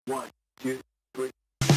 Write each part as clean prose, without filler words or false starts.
1, 2, 3.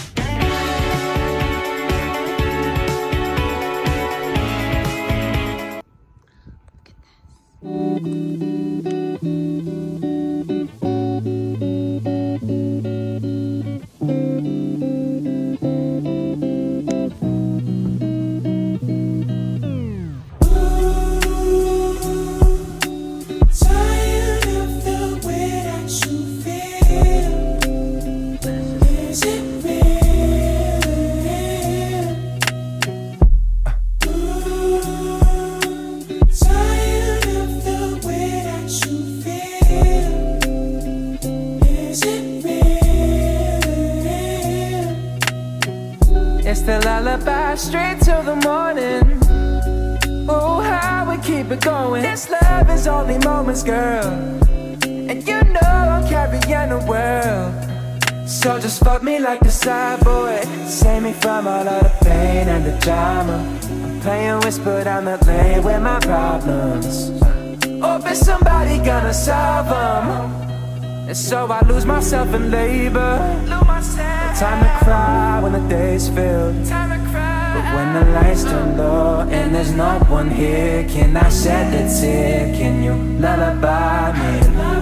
It's the lullaby straight till the morning. Oh, how we keep it going. This love is only moments, girl, and you know I'm carrying the world. So just fuck me like the side boy, save me from all of the pain and the drama. I'm playing whisper down the lane with my problems. Hope it's somebody gonna solve them. And so I lose myself in labor. Time to cry when the day's filled. But when the lights turn low and there's no one here, can I shed a tear? Can you lullaby me?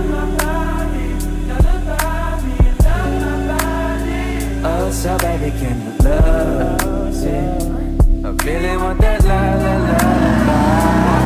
Oh, so baby, can you love me? I really want that lullaby.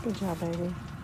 Good job, baby.